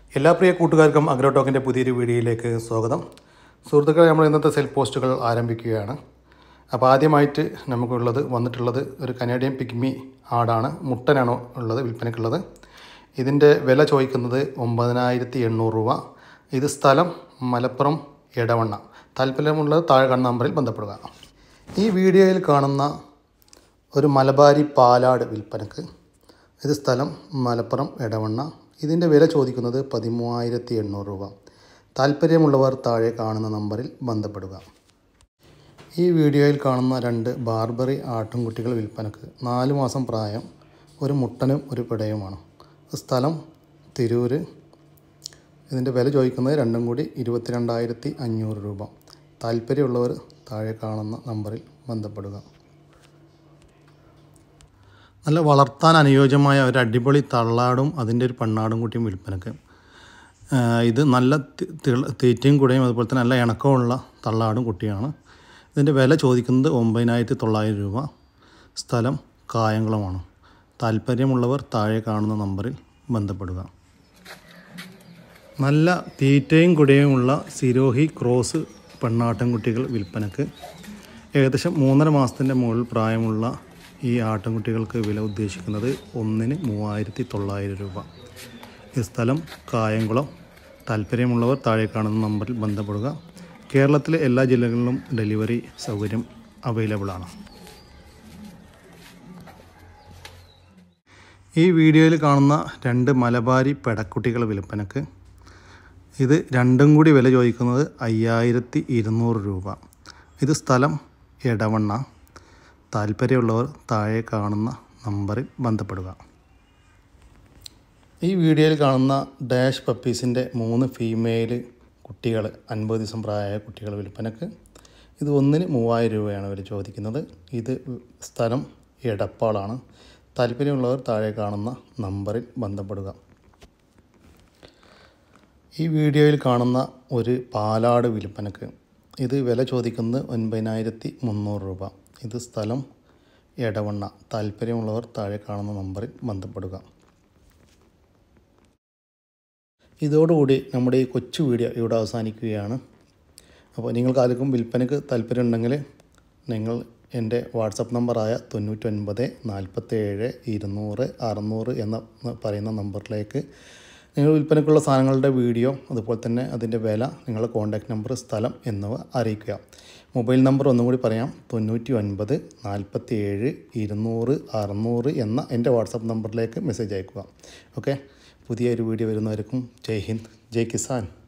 എല്ലാ പ്രിയ കൂട്ടുകാർക്കും അഗ്രോ ടോക്കിൻ്റെ പുതിയൊരു വീഡിയോയിലേക്ക് സ്വാഗതം. സുഹൃത്തുക്കളെ, നമ്മൾ ഇന്നത്തെ സെൽ പോസ്റ്റുകൾ ആരംഭിക്കുകയാണ്. അപ്പോൾ ആദ്യമായിട്ട് വന്നിട്ടുള്ളത് ഒരു കനേഡിയൻ പിഗ്മി ആടാണ്. മുട്ടനാണ് ഉള്ളത്, വിൽപ്പനയ്ക്കുള്ളത്. ഇതിൻ്റെ വില ചോദിക്കുന്നത് 9,800 രൂപ. ഇത് സ്ഥലം മലപ്പുറം എടവണ്ണ. താല്പര്യമുള്ളത് താഴെ കാണുന്ന നമ്പറിൽ ബന്ധപ്പെടുക. ഈ വീഡിയോയിൽ കാണുന്ന ഒരു മലബാരി പാലാട് വിൽപ്പനക്ക്. ഇത് സ്ഥലം മലപ്പുറം എടവണ്ണ. ഇതിൻ്റെ വില ചോദിക്കുന്നത് 13,800 രൂപ. താല്പര്യമുള്ളവർ താഴെ കാണുന്ന നമ്പറിൽ ബന്ധപ്പെടുക. ഈ വീഡിയോയിൽ കാണുന്ന 2 ബാർബറി ആട്ടിൻകുട്ടികൾ വിൽപ്പനക്ക്. 4 മാസം പ്രായം, ഒരു മുട്ടനും ഒരു പിടയുമാണ്. സ്ഥലം തിരൂർ. ഇതിൻ്റെ വില ചോദിക്കുന്നത് രണ്ടും കൂടി 22,500 രൂപ. താല്പര്യമുള്ളവർ താഴെ കാണുന്ന നമ്പറിൽ ബന്ധപ്പെടുക. നല്ല വളർത്താൻ അനുയോജ്യമായ ഒരു അടിപൊളി തള്ളാടും അതിൻ്റെ ഒരു പെണ്ണാടും കുട്ടിയും വിൽപ്പനക്ക്. ഇത് നല്ല തീറ്റയും കൂടെയും അതുപോലെ തന്നെ നല്ല ഇണക്കമുള്ള തള്ളാടും കുട്ടിയാണ്. ഇതിൻ്റെ വില ചോദിക്കുന്നത് 9,900 രൂപ. സ്ഥലം കായംകുളമാണ്. താല്പര്യമുള്ളവർ താഴെ കാണുന്ന നമ്പറിൽ ബന്ധപ്പെടുക. നല്ല തീറ്റയും കുടയുമുള്ള സിരോഹി ക്രോസ് പെണ്ണാട്ടിൻകുട്ടികൾ വിൽപ്പനക്ക്. ഏകദേശം 3.5 മാസത്തിൻ്റെ മുകളിൽ പ്രായമുള്ള ഈ ആട്ടിൻകുട്ടികൾക്ക് വില ഉദ്ദേശിക്കുന്നത് 1,3,900 രൂപ. ഈ സ്ഥലം കായംകുളം. താല്പര്യമുള്ളവർ താഴെ കാണുന്ന നമ്പറിൽ ബന്ധപ്പെടുക. കേരളത്തിലെ എല്ലാ ജില്ലകളിലും ഡെലിവറി സൗകര്യം അവൈലബിൾ ആണ്. ഈ വീഡിയോയിൽ കാണുന്ന 2 മലബാരി പെടക്കുട്ടികൾ വിൽപ്പനക്ക്. ഇത് രണ്ടും കൂടി വില ചോദിക്കുന്നത് 5,200 രൂപ. ഇത് സ്ഥലം എടവണ്ണ. താല്പര്യമുള്ളവർ താഴെ കാണുന്ന നമ്പറിൽ ബന്ധപ്പെടുക. ഈ വീഡിയോയിൽ കാണുന്ന ഡാഷ് പപ്പീസിൻ്റെ 3 ഫീമെയിൽ കുട്ടികൾ, 50 ദിവസം പ്രായമായ കുട്ടികൾ വിൽപ്പനക്ക്. ഇത് ഒന്നിന് 3,000 രൂപയാണ് ഇവർ ചോദിക്കുന്നത്. ഇത് സ്ഥലം എടപ്പാളാണ്. താല്പര്യമുള്ളവർ താഴെ കാണുന്ന നമ്പറിൽ ബന്ധപ്പെടുക. ഈ വീഡിയോയിൽ കാണുന്ന ഒരു പാലാട് വിൽപ്പനക്ക്. ഇത് വില ചോദിക്കുന്നത് 9,300 രൂപ. ഇത് സ്ഥലം എടവണ്ണ. താല്പര്യമുള്ളവർ താഴെ കാണുന്ന നമ്പറിൽ ബന്ധപ്പെടുക. ഇതോടുകൂടി നമ്മുടെ ഈ കൊച്ചു വീഡിയോ ഇവിടെ അവസാനിക്കുകയാണ്. അപ്പോൾ നിങ്ങൾക്ക് ആർക്കും വിൽപ്പനയ്ക്ക് താല്പര്യമുണ്ടെങ്കിൽ നിങ്ങൾ എൻ്റെ വാട്സപ്പ് നമ്പറായ 99 47 200 600 എന്ന് പറയുന്ന നമ്പറിലേക്ക് നിങ്ങൾ വിൽപ്പനയ്ക്കുള്ള സാധനങ്ങളുടെ വീഡിയോ, അതുപോലെ തന്നെ അതിൻ്റെ വില, നിങ്ങളുടെ കോൺടാക്റ്റ് നമ്പർ, സ്ഥലം എന്നിവ അറിയിക്കുക. മൊബൈൽ നമ്പർ ഒന്നും കൂടി പറയാം: 99 47 200 600 എന്ന എൻ്റെ വാട്സപ്പ് നമ്പറിലേക്ക് മെസ്സേജ് അയക്കുക. ഓക്കെ, പുതിയൊരു വീഡിയോ വരുന്നവർക്കും ജയ് ഹിന്ദ്, ജയ് കിസാൻ.